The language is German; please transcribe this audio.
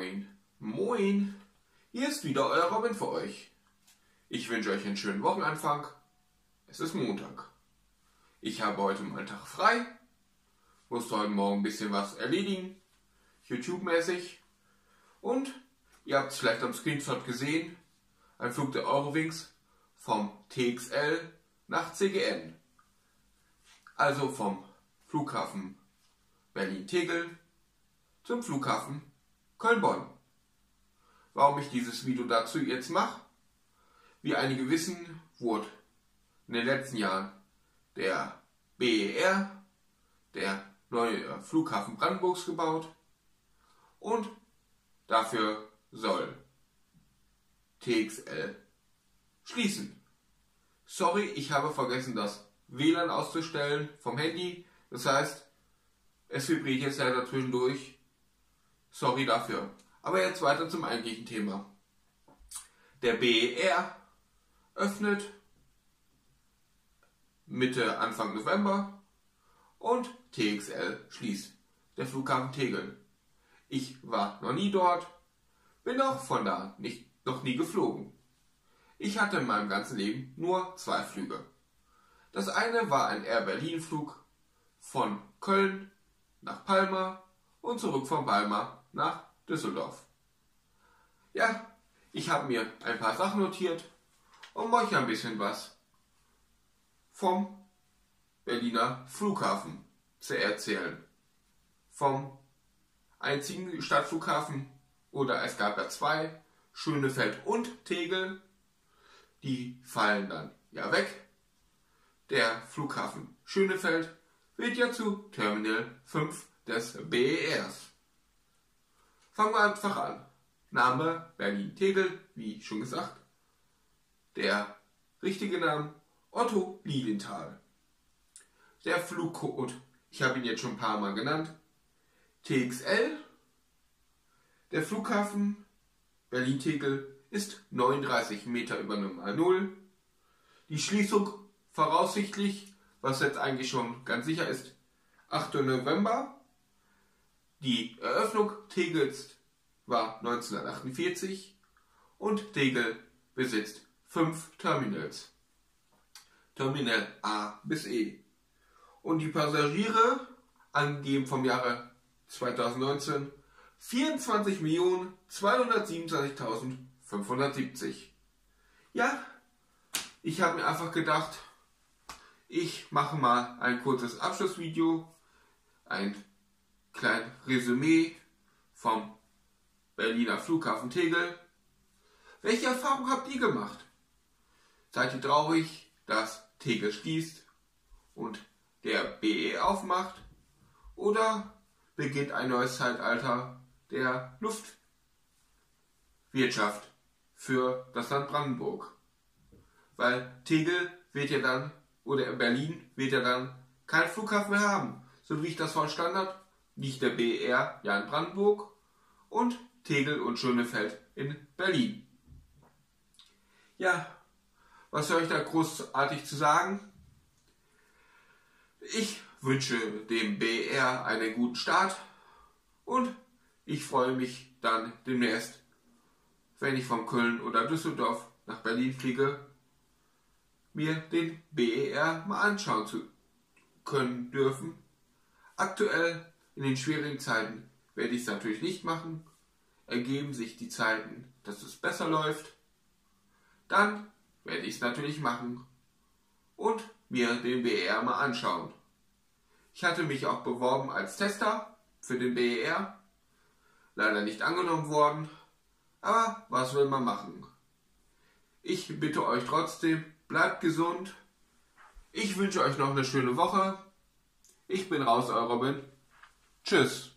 Moin, moin, hier ist wieder euer Robin für euch. Ich wünsche euch einen schönen Wochenanfang. Es ist Montag. Ich habe heute mal einen Tag frei, musste heute Morgen ein bisschen was erledigen, YouTube-mäßig. Und ihr habt es vielleicht am Screenshot gesehen, ein Flug der Eurowings vom TXL nach CGN. Also vom Flughafen Berlin-Tegel zum Flughafen Köln-Bonn. Warum ich dieses Video dazu jetzt mache? Wie einige wissen, wurde in den letzten Jahren der BER, der neue Flughafen Brandenburgs, gebaut und dafür soll TXL schließen. Sorry, ich habe vergessen, das WLAN auszustellen vom Handy. Das heißt, es vibriert jetzt leider zwischendurch. Sorry dafür. Aber jetzt weiter zum eigentlichen Thema. Der BER öffnet Mitte, Anfang November und TXL schließt. Der Flughafen Tegel. Ich war noch nie dort, bin auch von da noch nie geflogen. Ich hatte in meinem ganzen Leben nur 2 Flüge. Das eine war ein Air Berlin Flug von Köln nach Palma und zurück von Palma nach Düsseldorf. Ja, ich habe mir ein paar Sachen notiert, um euch ein bisschen was vom Berliner Flughafen zu erzählen. Vom einzigen Stadtflughafen, oder es gab ja 2, Schönefeld und Tegel, die fallen dann ja weg. Der Flughafen Schönefeld wird ja zu Terminal 5 des BERs. Fangen wir einfach an. Name Berlin-Tegel, wie schon gesagt. Der richtige Name Otto Lilienthal. Der Flugcode, ich habe ihn jetzt schon ein paar Mal genannt, TXL. Der Flughafen Berlin-Tegel ist 39 Meter über Normal Null. Die Schließung voraussichtlich, was jetzt eigentlich schon ganz sicher ist, 8. November. Die Eröffnung Tegels war 1948 und Tegel besitzt 5 Terminals. Terminal A bis E. Und die Passagiere, angegeben vom Jahre 2019, 24.227.570. Ja, ich habe mir einfach gedacht, ich mache mal ein kurzes Abschlussvideo, ein kleines Resümee vom Berliner Flughafen Tegel. Welche Erfahrung habt ihr gemacht? Seid ihr traurig, dass Tegel schließt und der BE aufmacht? Oder beginnt ein neues Zeitalter der Luftwirtschaft für das Land Brandenburg? Weil Tegel wird ja dann, oder Berlin wird ja dann keinen Flughafen mehr haben. So wie ich das verstanden habe, liegt der BER ja in Brandenburg und Tegel und Schönefeld in Berlin. Ja, was soll ich da großartig zu sagen? Ich wünsche dem BER einen guten Start und ich freue mich dann demnächst, wenn ich von Köln oder Düsseldorf nach Berlin fliege, mir den BER mal anschauen zu können dürfen. Aktuell in den schwierigen Zeiten werde ich es natürlich nicht machen. Ergeben sich die Zeiten, dass es besser läuft, dann werde ich es natürlich machen und mir den BER mal anschauen. Ich hatte mich auch beworben als Tester für den BER, leider nicht angenommen worden, aber was will man machen? Ich bitte euch trotzdem, bleibt gesund. Ich wünsche euch noch eine schöne Woche. Ich bin raus, euer Robin. Tschüss.